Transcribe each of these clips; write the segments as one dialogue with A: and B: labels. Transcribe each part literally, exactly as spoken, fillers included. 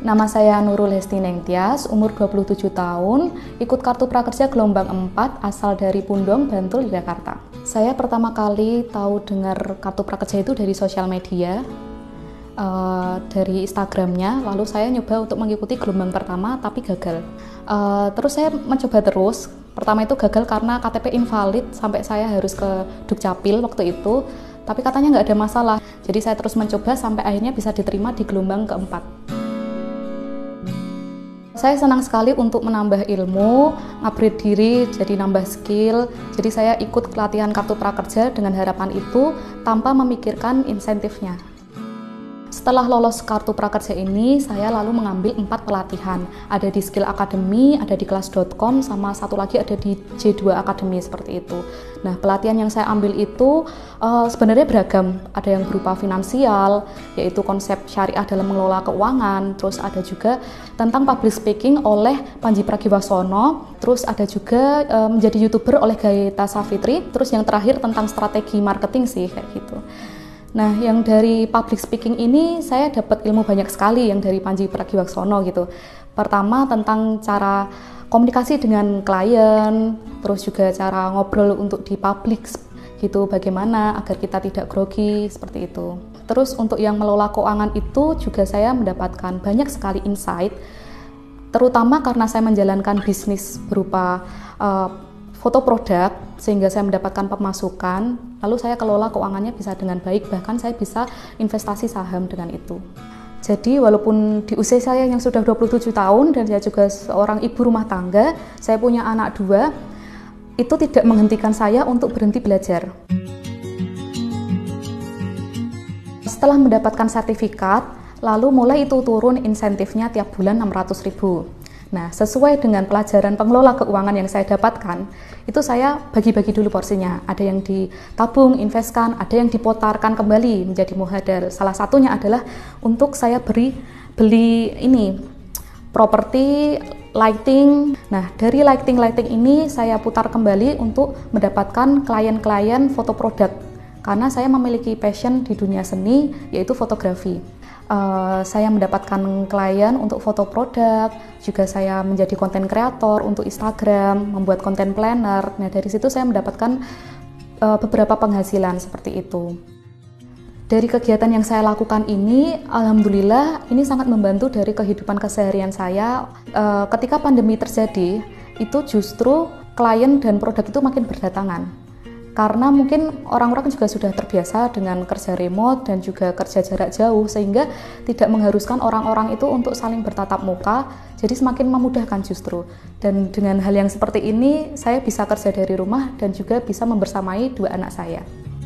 A: Nama saya Nurul Hesti Nengtyas, umur dua puluh tujuh tahun, ikut Kartu Prakerja gelombang empat, asal dari Pundong, Bantul, Jakarta. Saya pertama kali tahu dengar Kartu Prakerja itu dari sosial media, uh, dari Instagramnya, lalu saya nyoba untuk mengikuti gelombang pertama, tapi gagal. Uh, terus saya mencoba terus, pertama itu gagal karena K T P invalid, sampai saya harus ke Dukcapil waktu itu, tapi katanya nggak ada masalah. Jadi saya terus mencoba sampai akhirnya bisa diterima di gelombang keempat. Saya senang sekali untuk menambah ilmu, upgrade diri, jadi nambah skill. Jadi saya ikut pelatihan Kartu Prakerja dengan harapan itu tanpa memikirkan insentifnya. Setelah lolos Kartu Prakerja ini, saya lalu mengambil empat pelatihan. Ada di Skill Academy, ada di kelas dot com, sama satu lagi ada di J dua Academy, seperti itu. Nah, pelatihan yang saya ambil itu uh, sebenarnya beragam. Ada yang berupa finansial, yaitu konsep syariah dalam mengelola keuangan. Terus ada juga tentang public speaking oleh Panji Pragiwaksono. Terus ada juga uh, menjadi YouTuber oleh Gayeta Savitri. Terus yang terakhir tentang strategi marketing sih, kayak gitu. Nah, yang dari public speaking ini saya dapat ilmu banyak sekali yang dari Panji Pragiwaksono gitu. Pertama tentang cara komunikasi dengan klien, terus juga cara ngobrol untuk di publik gitu, bagaimana agar kita tidak grogi, seperti itu. Terus untuk yang mengelola keuangan itu juga saya mendapatkan banyak sekali insight, terutama karena saya menjalankan bisnis berupa uh, foto produk, sehingga saya mendapatkan pemasukan, lalu saya kelola keuangannya bisa dengan baik, bahkan saya bisa investasi saham dengan itu. Jadi walaupun di usia saya yang sudah dua puluh tujuh tahun dan saya juga seorang ibu rumah tangga, saya punya anak dua, itu tidak menghentikan saya untuk berhenti belajar. Setelah mendapatkan sertifikat, lalu mulai itu turun insentifnya tiap bulan enam ratus ribu. Nah, sesuai dengan pelajaran pengelola keuangan yang saya dapatkan, itu saya bagi-bagi dulu porsinya. Ada yang ditabung, investkan, ada yang diputarkan kembali menjadi muhadar. Salah satunya adalah untuk saya beri beli ini properti lighting. Nah, dari lighting-lighting ini saya putar kembali untuk mendapatkan klien-klien foto produk. Karena saya memiliki passion di dunia seni, yaitu fotografi. Uh, saya mendapatkan klien untuk foto produk, juga saya menjadi konten kreator untuk Instagram, membuat konten planner. Nah, dari situ saya mendapatkan uh, beberapa penghasilan seperti itu. Dari kegiatan yang saya lakukan ini, alhamdulillah ini sangat membantu dari kehidupan keseharian saya. Uh, ketika pandemi terjadi, itu justru klien dan produk itu makin berdatangan. Karena mungkin orang-orang juga sudah terbiasa dengan kerja remote dan juga kerja jarak jauh, sehingga tidak mengharuskan orang-orang itu untuk saling bertatap muka, jadi semakin memudahkan justru. Dan dengan hal yang seperti ini, saya bisa kerja dari rumah dan juga bisa membersamai dua anak saya.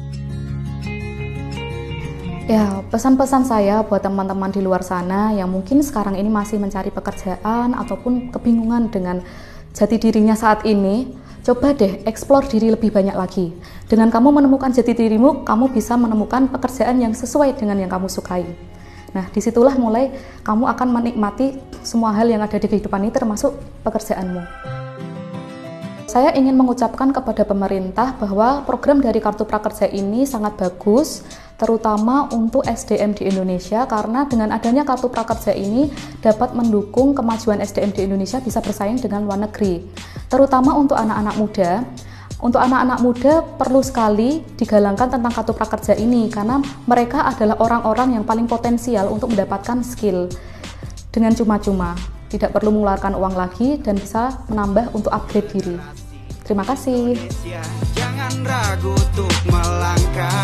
A: Ya, pesan-pesan saya buat teman-teman di luar sana yang mungkin sekarang ini masih mencari pekerjaan ataupun kebingungan dengan jati dirinya saat ini, coba deh eksplor diri lebih banyak lagi. Dengan kamu menemukan jati dirimu, kamu bisa menemukan pekerjaan yang sesuai dengan yang kamu sukai. Nah, disitulah mulai kamu akan menikmati semua hal yang ada di kehidupan ini, termasuk pekerjaanmu. Saya ingin mengucapkan kepada pemerintah bahwa program dari Kartu Prakerja ini sangat bagus, terutama untuk S D M di Indonesia, karena dengan adanya Kartu Prakerja ini dapat mendukung kemajuan S D M di Indonesia bisa bersaing dengan luar negeri. Terutama untuk anak-anak muda. Untuk anak-anak muda perlu sekali digalangkan tentang Kartu Prakerja ini, karena mereka adalah orang-orang yang paling potensial untuk mendapatkan skill dengan cuma-cuma. Tidak perlu mengeluarkan uang lagi dan bisa menambah untuk upgrade diri. Terima kasih.
B: Jangan ragu untuk melangkah.